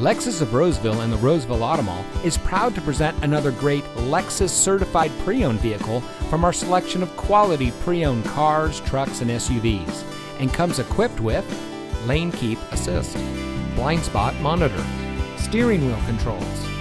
Lexus of Roseville and the Roseville Auto Mall is proud to present another great Lexus certified pre-owned vehicle from our selection of quality pre-owned cars, trucks, and SUVs, and comes equipped with lane keep assist, blind spot monitor, steering wheel controls,